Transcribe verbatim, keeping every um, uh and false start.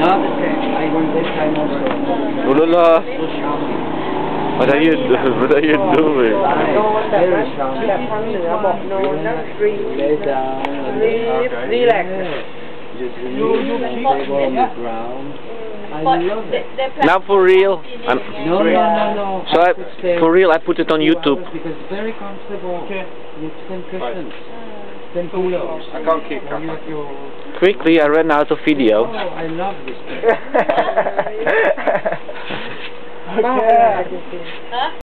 Huh? I went this time also. Ulala. What are you doing? What are you doing? Very strong. Relax. Just relax, stable on the ground. I love it. Now for real. I'm No, no, no, no. so I, for real, I put it on YouTube. Because it's very comfortable. Okay. It's ten cushions. ten pillows. I can't keep track. Quickly, I ran out of video. Oh, I love this. Okay. Huh?